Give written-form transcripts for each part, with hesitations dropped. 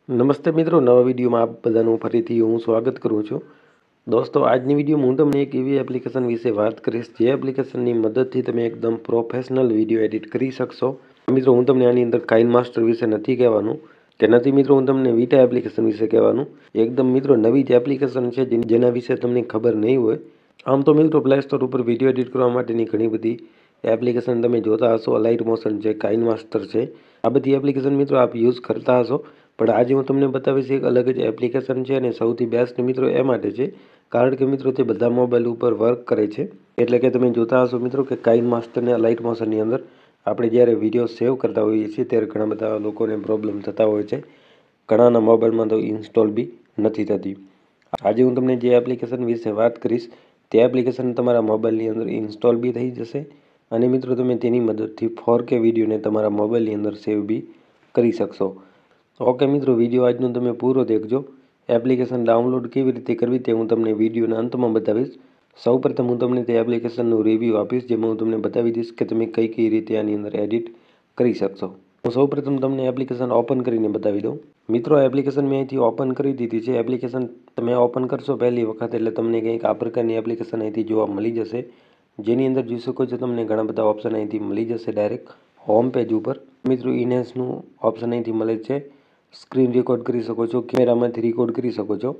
નમસ્તે મિત્રો, નવા વિડીયોમાં આપ બધાનું ફરીથી હું સ્વાગત કરું છું. દોસ્તો, આજની વિડીયોમાં હું તમને એક એવી એપ્લિકેશન વિશે વાત કરીશ જે એપ્લિકેશનની મદદથી તમે એકદમ પ્રોફેશનલ વિડીયો એડિટ કરી શકશો. મિત્રો, હું તમને આની અંદર કાઇનમાસ્ટર વિશે નથી કહેવાનું કે નથી મિત્રો, હું તમને વિટા એપ્લિકેશન વિશે કહેવાનું. એકદમ મિત્રો નવી જ એપ્લિકેશન છે જેના વિશે તમને ખબર નહીં હોય. આમ તો મિત્રો પ્લે સ્ટોર ઉપર વિડીયો એડિટ કરવા માટેની ઘણી બધી એપ્લિકેશન તમે જોતા હશો. લાઇટ મોશન છે, કાઇનમાસ્ટર છે, આ બધી એપ્લિકેશન મિત્રો આપ યુઝ કરતા હશો. પણ આજે હું તમને બતાવીશ એક અલગ જ એપ્લિકેશન છે અને સૌથી બેસ્ટ મિત્રો એ માટે છે કારણ કે મિત્રો તે બધા મોબાઈલ ઉપર વર્ક કરે છે. એટલે કે તમે જોતા હશો મિત્રો કે કાઇનમાસ્ટર અને લાઇટ મોશનની અંદર આપણે જ્યારે વિડીયો સેવ કરતા હોઈએ છીએ ત્યારે ઘણા બધા લોકોને પ્રોબ્લેમ થતા હોય છે. ઘણાના મોબાઈલમાં તો ઇન્સ્ટોલ બી નથી થતી. આજે હું તમને જે એપ્લિકેશન વિશે વાત કરીશ તે એપ્લિકેશન તમારા મોબાઈલની અંદર ઇન્સ્ટોલ બી થઈ જશે અને મિત્રો તમે તેની મદદથી 4K વિડીયોને તમારા મોબાઈલની અંદર સેવ બી કરી શકશો. ઓકે મિત્રો, વિડીયો આજનો તમે પૂરો દેખજો. એપ્લિકેશન ડાઉનલોડ કેવી રીતે કરવી તે હું તમને વિડીયોના અંતમાં બતાવીશ. સૌપ્રથમ હું તમને તે એપ્લિકેશનનું રિવ્યૂ આપીશ જેમાં હું તમને બતાવી દઈશ કે તમે કઈ રીતે આની અંદર એડિટ કરી શકશો. હું સૌપ્રથમ તમને એપ્લિકેશન ઓપન કરીને બતાવી દઉં. મિત્રો, એપ્લિકેશન મેં અહીંથી ઓપન કરી દીધી છે. એપ્લિકેશન તમે ઓપન કરશો પહેલી વખત એટલે તમને કંઈક આ પ્રકારની એપ્લિકેશન અહીંથી જોવા મળી જશે, જેની અંદર જોઈ શકો છો તમને ઘણા બધા ઓપ્શન અહીંથી મળી જશે. ડાયરેક્ટ હોમ પેજ ઉપર મિત્રો ઇન્હેન્સનું ઓપ્શન અહીંથી મળે છે. સ્ક્રીન રેકોર્ડ કરી શકો છો, કેમેરામાંથી રેકોર્ડ કરી શકો છો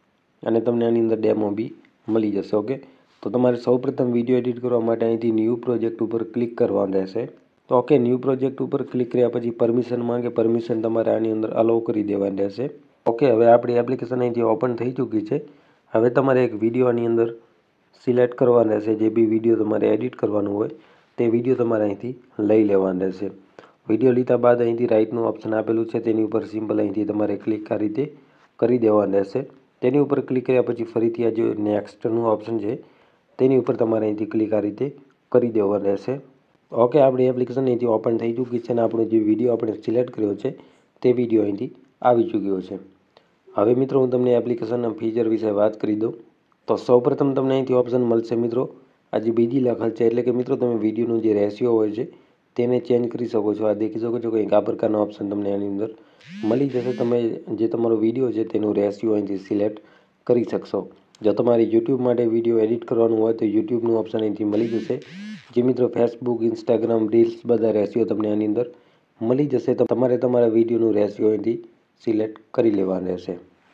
અને તમને આની અંદર ડેમો બી મળી જશે. ઓકે, તો તમારે સૌપ્રથમ વિડીયો એડિટ કરવા માટે અહીંથી ન્યૂ પ્રોજેક્ટ ઉપર ક્લિક કરવાનું રહેશે. તો ઓકે, ન્યૂ પ્રોજેક્ટ ઉપર ક્લિક કર્યા પછી પરમિશન માંગે, પરમિશન તમારે આની અંદર અલાઉ કરી દેવાની રહેશે. ઓકે, હવે આપણી એપ્લિકેશન અહીંથી ઓપન થઈ ચૂકી છે. હવે તમારે એક વિડીયો આની અંદર સિલેક્ટ કરવાનો રહેશે. જે બી વિડીયો તમારે એડિટ કરવાનું હોય તે વિડીયો તમારે અહીંથી લઈ લેવાનો રહેશે. વિડીયો લીધા બાદ અહીંથી રાઇટનું ઓપ્શન આપેલું છે તેની ઉપર સિમ્પલ અહીંથી તમારે ક્લિક આ રીતે કરી દેવાનું રહેશે. તેની ઉપર ક્લિક કર્યા પછી ફરીથી આ જે નેક્સ્ટનું ઓપ્શન છે તેની ઉપર તમારે અહીંથી ક્લિક આ રીતે કરી દેવાનું રહેશે. ઓકે, આપણી એપ્લિકેશન અહીંથી ઓપન થઈ ચૂકી છે અને આપણો જે વિડીયો આપણે સિલેક્ટ કર્યો છે તે વિડીયો અહીંથી આવી ચૂક્યો છે. હવે મિત્રો હું તમને એપ્લિકેશનના ફીચર વિશે વાત કરી દઉં. તો સૌપ્રથમ તમને અહીંથી ઓપ્શન મળશે મિત્રો આજે બીજી લખેલ છે એટલે કે મિત્રો તમે વિડીયોનું જે રેશિયો હોય છે તેને ચેન્જ કરી શકો છો. આ દેખી શકો છો કંઈક આ પ્રકારનો ઓપ્શન તમને આની અંદર મળી જશે. તમે જે તમારો વિડીયો છે તેનું રેશિયો અહીંથી સિલેક્ટ કરી શકશો. જો તમારે યુટ્યુબ માટે વિડીયો એડિટ કરવાનું હોય તો યુટ્યુબનું ઓપ્શન અહીંથી મળી જશે. જે મિત્રો ફેસબુક, ઇન્સ્ટાગ્રામ, રીલ્સ બધા રેશિયો તમને આની અંદર મળી જશે. તો તમારે તમારા વિડીયોનું રેશિયો અહીંથી સિલેક્ટ કરી લેવાનું રહેશે.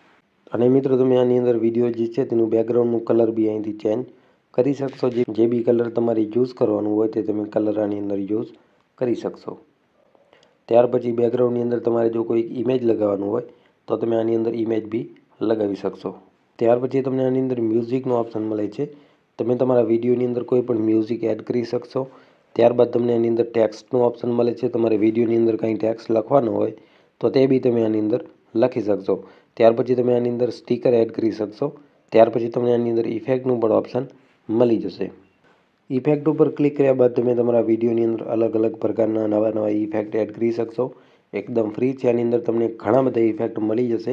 અને મિત્રો તમે આની અંદર વિડીયો જે છે તેનું બેકગ્રાઉન્ડનું કલર બી અહીંથી ચેન્જ કરી શકશો. જે બી કલર તમારે યુઝ કરવાનું હોય તે તમે કલર આની અંદર યુઝ કરી શકશો. ત્યાર પછી બેકગ્રાઉન્ડની અંદર તમારે જો કોઈ ઇમેજ લગાવવાનું હોય તો તમે આની અંદર ઇમેજ બી લગાવી શકશો. ત્યાર પછી તમને આની અંદર મ્યુઝિકનો ઓપ્શન મળે છે. તમે તમારા વિડીયોની અંદર કોઈ પણ મ્યુઝિક એડ કરી શકશો. ત્યારબાદ તમને આની અંદર ટેક્સ્ટનું ઓપ્શન મળે છે. તમારે વિડીયોની અંદર કંઈ ટેક્સ્ટ લખવાનો હોય તો તે બી તમે આની અંદર લખી શકશો. ત્યાર પછી તમે આની અંદર સ્ટીકર એડ કરી શકશો. ત્યાર પછી તમને આની અંદર ઇફેક્ટનું પણ ઓપ્શન મળી જશે. ઇફેક્ટ ઉપર ક્લિક કર્યા બાદ તમે તમારા વિડીયોની અંદર અલગ અલગ પ્રકારના નવા ઇફેક્ટ એડ કરી શકશો. એકદમ ફ્રી છે. આની અંદર તમને ઘણા બધા ઇફેક્ટ મળી જશે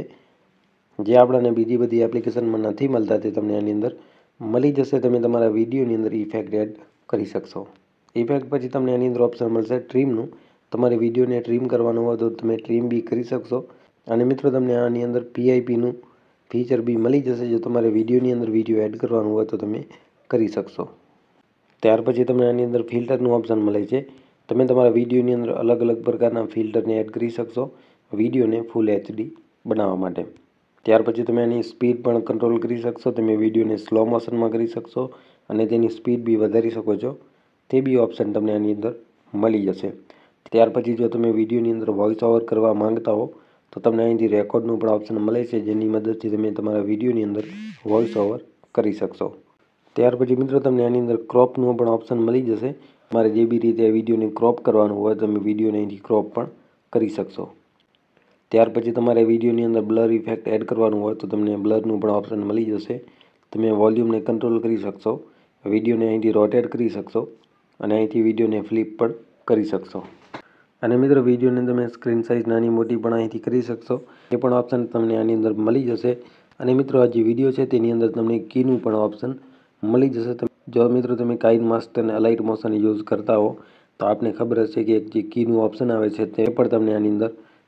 જે આપણને બીજી બધી એપ્લિકેશનમાં નથી મળતા તે તમને આની અંદર મળી જશે. તમે તમારા વિડીયોની અંદર ઇફેક્ટ એડ કરી શકશો. ઇફેક્ટ પછી તમને આની અંદર ઓપ્શન મળશે ટ્રીમનું. તમારે વિડીયોને ટ્રીમ કરવાનું હોય તો તમે ટ્રીમ બી કરી શકશો. અને મિત્રો તમને આની અંદર PIPનું ફીચર બી મળી જશે. જો તમારે વિડીયોની અંદર વિડીયો એડ કરવાનું હોય તો તમે કરી શકશો. ત્યાર પછી તમને આની અંદર ફિલ્ટરનું ઓપ્શન મળે છે. તમે તમારા વિડીયોની અંદર અલગ અલગ પ્રકારના ફિલ્ટરને એડ કરી શકશો વિડીયોને ફૂલ HD બનાવવા માટે. ત્યાર પછી તમે આની સ્પીડ પણ કંટ્રોલ કરી શકશો. તમે વિડીયોને સ્લો મોશનમાં કરી શકશો અને તેની સ્પીડ બી વધારી શકો છો. તે બી ઓપ્શન તમને આની અંદર મળી જશે. ત્યાર પછી જો તમે વિડીયોની અંદર વોઇસ ઓવર કરવા માંગતા હો તો તમને અહીંથી રેકોર્ડનું પણ ઓપ્શન મળે છે જેની મદદથી તમે તમારા વિડીયોની અંદર વોઇસ ઓવર કરી શકશો. ત્યાર પછી મિત્રો તમને આની અંદર ક્રોપનું પણ ઓપ્શન મળી જશે. તમારે જે બી રીતે વિડીયોને ક્રોપ કરવાનું હોય તમે વિડીયોને અહીંથી ક્રોપ પણ કરી શકશો. ત્યાર પછી તમારે વિડીયોની અંદર બ્લર ઇફેક્ટ એડ કરવાનું હોય તો તમને બ્લરનું પણ ઓપ્શન મળી જશે. તમે વોલ્યુમને કંટ્રોલ કરી શકશો, વિડીયોને અહીંથી રોટેટ કરી શકશો અને અહીંથી વિડીયોને ફ્લિપ પણ કરી શકશો. અને મિત્રો વિડીયોને તમે સ્ક્રીન સાઇઝ નાની મોટી પણ અહીંથી કરી શકશો. એ પણ ઓપ્શન તમને આની અંદર મળી જશે. અને મિત્રો આ જે વિડીયો છે તેની અંદર તમને કીનું પણ ઓપ્શન મળી જશે. જો મિત્રો તમે કાઇનમાસ્ટર અને લાઇટ મોશન યુઝ કરતા હો તો આપને ખબર હશે કે એક જે કીનું ઓપ્શન આવે છે તે પણ તમને આની અંદર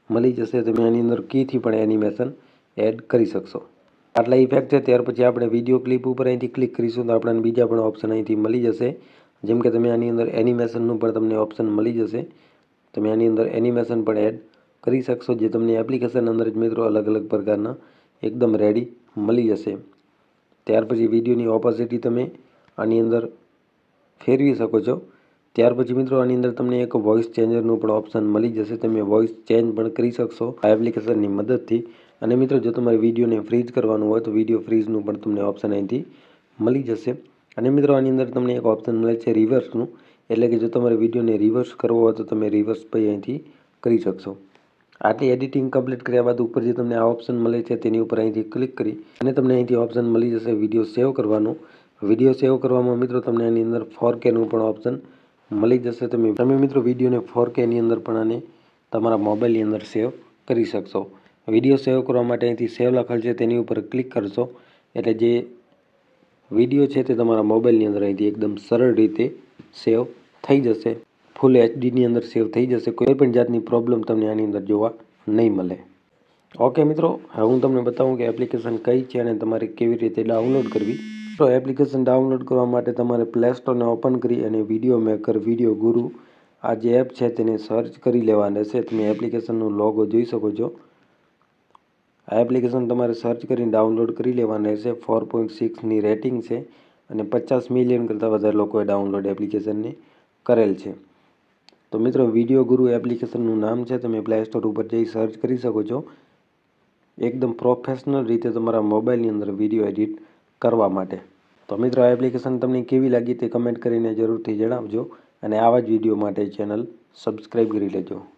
મળી જશે. તમે આની અંદર કીથી પણ એનિમેશન એડ કરી શકશો. આટલા ઇફેક્ટ છે. ત્યાર પછી આપણે વિડીયો ક્લિપ ઉપર અહીંથી ક્લિક કરીશું તો આપણને બીજા પણ ઓપ્શન અહીંથી મળી જશે. જેમ કે તમે આની અંદર એનિમેશનનું પણ તમને ઓપ્શન મળી જશે. તમે આની અંદર એનિમેશન પણ એડ કરી શકશો, જે તમને એપ્લિકેશન અંદર જ મિત્રો અલગ અલગ પ્રકારના એકદમ રેડી મળી જશે. ત્યાર પછી વિડીયોની ઓપોસિટી તમે આની અંદર ફેરવી શકો છો. ત્યાર પછી મિત્રો આની અંદર તમને એક વોઇસ ચેન્જરનું પણ ઓપ્શન મળી જશે. તમે વોઇસ ચેન્જ પણ કરી શકશો આ એપ્લિકેશનની મદદથી. અને મિત્રો જો તમારે વિડીયોને ફ્રીઝ કરવાનું હોય તો વિડીયો ફ્રીઝનું પણ તમને ઓપ્શન અહીંથી મળી જશે. અને મિત્રો આની અંદર તમને એક ઓપ્શન મળે છે રિવર્સનું, એટલે કે જો તમારે વિડીયોને રિવર્સ કરવો હોય તો તમે રિવર્સ પણ અહીંથી કરી શકશો. આટલી એડિટિંગ કમ્પ્લીટ કર્યા બાદ ઉપર જે તમને આ ઓપ્શન મળે છે તેની ઉપર અહીંથી ક્લિક કરી અને તમને અહીંથી ઓપ્શન મળી જશે વિડીયો સેવ કરવાનું. વિડીયો સેવ કરવામાં મિત્રો તમને આની અંદર 4K નું પણ ઓપ્શન મળી જશે. તમે મિત્રો વિડીયોને 4K ની અંદર પણ આને તમારા મોબાઈલની અંદર સેવ કરી શકશો. વિડીયો સેવ કરવા માટે અહીંથી સેવ લખેલ છે તેની ઉપર ક્લિક કરશો એટલે જે વિડીયો છે તે તમારા મોબાઈલની અંદર અહીંથી એકદમ સરળ રીતે સેવ થઈ જશે. ફૂલ HDની અંદર સેવ થઈ જશે. કોઈ પણ જાતની પ્રોબ્લેમ તમને આની અંદર જોવા નહીં મળે. ઓકે મિત્રો, હવે હું તમને બતાવું કે એપ્લિકેશન કઈ છે અને તમારે કેવી રીતે ડાઉનલોડ કરવી. તો એપ્લિકેશન ડાઉનલોડ કરવા માટે તમારે પ્લે સ્ટોરને ઓપન કરી અને વિડીયો મેકર, વિડીયો ગુરુ આ જે એપ છે તેને સર્ચ કરી લેવાનું રહેશે. તમે એપ્લિકેશનનું લોગો જોઈ શકો છો. આ એપ્લિકેશન તમારે સર્ચ કરીને ડાઉનલોડ કરી લેવાનું રહેશે. 4.6ની રેટિંગ છે અને 50 મિલિયન કરતાં વધારે લોકોએ ડાઉનલોડ એપ્લિકેશનને કરેલ છે. તો મિત્રો વિડીયો ગુરુ એપ્લિકેશનનું નામ છે. તમે પ્લે સ્ટોર ઉપર જઈ સર્ચ કરી શકો છો. એકદમ પ્રોફેશનલ રીતે તમારા મોબાઈલની અંદર વિડીયો એડિટ કરવા માટે. તો મિત્રો આ એપ્લિકેશન તમને કેવી લાગી તે કમેન્ટ કરીને જરૂરથી જણાવજો અને આવા જ વિડીયો માટે ચેનલ સબસ્ક્રાઈબ કરી લેજો.